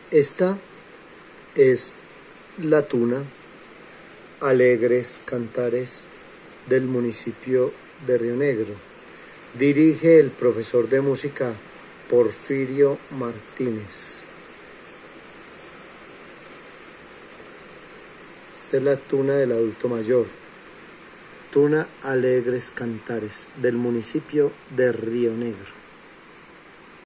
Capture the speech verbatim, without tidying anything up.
Esta es la tuna Alegres Cantares del municipio de Río Negro. Dirige el profesor de música Porfirio Martínez. Esta es la tuna del adulto mayor. Tuna Alegres Cantares del municipio de Río Negro.